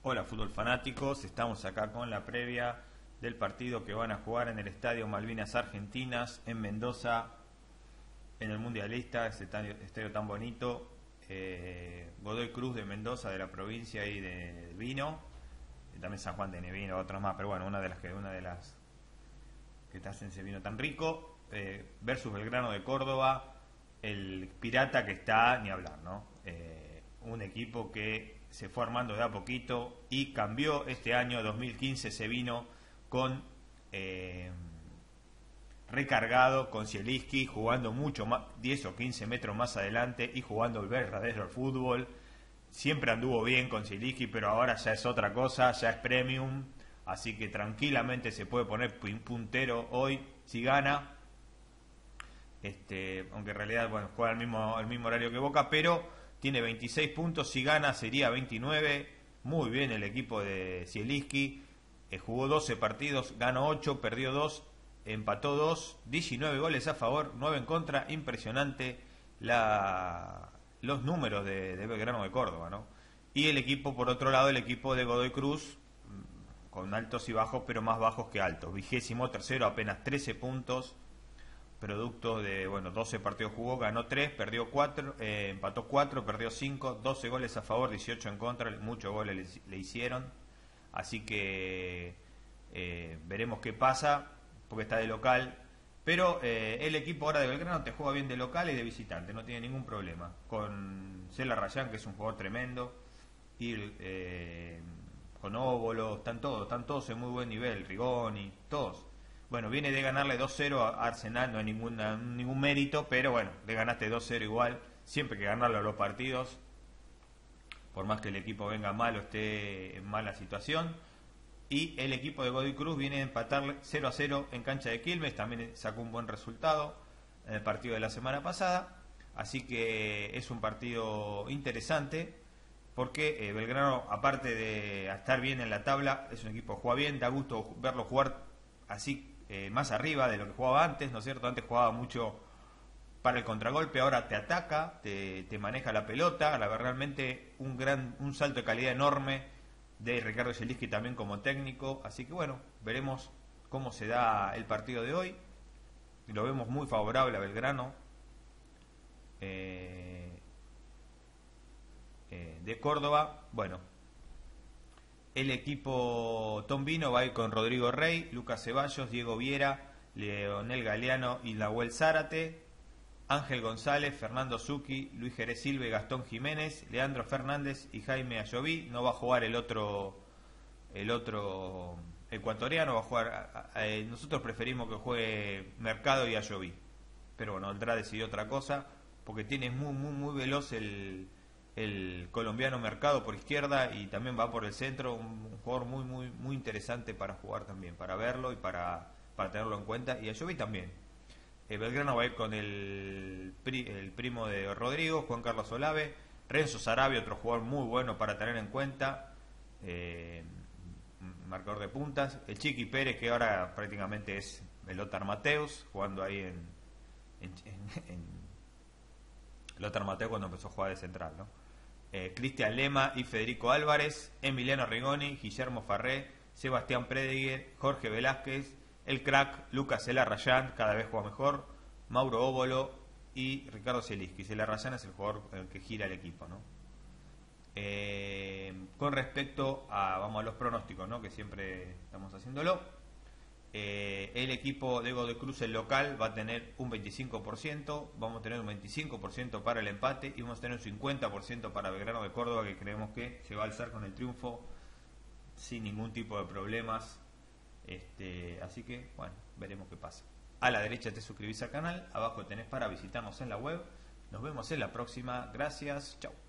Hola fútbol fanáticos, estamos acá con la previa del partido que van a jugar en el Estadio Malvinas Argentinas en Mendoza, en el Mundialista, ese estadio tan bonito. Godoy Cruz de Mendoza, de la provincia y de Vino, y también San Juan de Nevino, otros más, pero bueno, una de las que te hacen ese vino tan rico, versus Belgrano de Córdoba, el Pirata que está ni hablar, ¿no? Un equipo que se fue armando de a poquito y cambió este año 2015, se vino con recargado, con Zielinski jugando mucho más, 10 o 15 metros más adelante y jugando el verdadero fútbol. Siempre anduvo bien con Zielinski, pero ahora ya es otra cosa, ya es premium, así que tranquilamente se puede poner puntero hoy si gana. Aunque en realidad juega el mismo horario que Boca, pero tiene 26 puntos, si gana sería 29. Muy bien el equipo de Zielinski, jugó 12 partidos, ganó 8, perdió 2, empató 2, 19 goles a favor, 9 en contra. Impresionante los números de Belgrano de Córdoba, ¿no? Y el equipo, por otro lado, el equipo de Godoy Cruz, con altos y bajos, pero más bajos que altos. 23º, apenas 13 puntos, producto de 12 partidos jugó, ganó 3, perdió 4, empató 4, perdió 5, 12 goles a favor, 18 en contra, muchos goles le hicieron. Así que veremos qué pasa, porque está de local. Pero el equipo ahora de Belgrano te juega bien de local y de visitante, no tiene ningún problema. Con Cela Rayán, que es un jugador tremendo, y con Óbolo, están todos en muy buen nivel, Rigoni, todos. Bueno, viene de ganarle 2-0 a Arsenal, no hay ningún mérito, pero bueno, le ganaste 2-0 igual, siempre hay que ganarlo a los partidos, por más que el equipo venga mal o esté en mala situación. Y el equipo de Godoy Cruz viene a empatarle 0-0 en cancha de Quilmes, también sacó un buen resultado en el partido de la semana pasada, así que es un partido interesante, porque Belgrano, aparte de estar bien en la tabla, es un equipo que juega bien, da gusto verlo jugar así, más arriba de lo que jugaba antes, ¿no es cierto? Antes jugaba mucho para el contragolpe, ahora te ataca, te maneja la pelota, realmente un salto de calidad enorme de Ricardo Zielinski también como técnico, así que bueno, veremos cómo se da el partido de hoy. Lo vemos muy favorable a Belgrano de Córdoba. Bueno, el equipo tombino va a ir con Rodrigo Rey, Lucas Ceballos, Diego Viera, Leonel Galeano y Nahuel Zárate, Ángel González, Fernando Zucchi, Luis Jerez Silva y Gastón Jiménez, Leandro Fernández y Jaime Ayoví. No va a jugar el otro ecuatoriano, va a jugar. Nosotros preferimos que juegue Mercado y Ayoví, pero bueno, Andrade decidió otra cosa, porque tiene muy veloz el colombiano Mercado por izquierda y también va por el centro, un jugador muy interesante para jugar también, para verlo y para tenerlo en cuenta. Y Ayoví también. Belgrano va a ir con el primo de Rodrigo, Juan Carlos Olave, Renzo Sarabia, otro jugador muy bueno para tener en cuenta, marcador de puntas, el Chiqui Pérez, que ahora prácticamente es el Lothar Mateus, jugando ahí en Lothar Mateus cuando empezó a jugar de central, ¿no? Cristian Lema y Federico Álvarez, Emiliano Rigoni, Guillermo Farré, Sebastián Prediger, Jorge Velázquez, el crack Lucas Cela Rayán, cada vez juega mejor, Mauro Óbolo y Ricardo Zielinski. Cela Rayán es el jugador el que gira el equipo, ¿no? Con respecto a los pronósticos, ¿no?, que siempre estamos haciéndolo, el equipo de Godoy Cruz, el local, va a tener un 25%, vamos a tener un 25% para el empate y vamos a tener un 50% para Belgrano de Córdoba, que creemos que se va a alzar con el triunfo sin ningún tipo de problemas. Así que bueno, veremos qué pasa. A la derecha te suscribís al canal, abajo tenés para visitarnos en la web. Nos vemos en la próxima. Gracias, chao.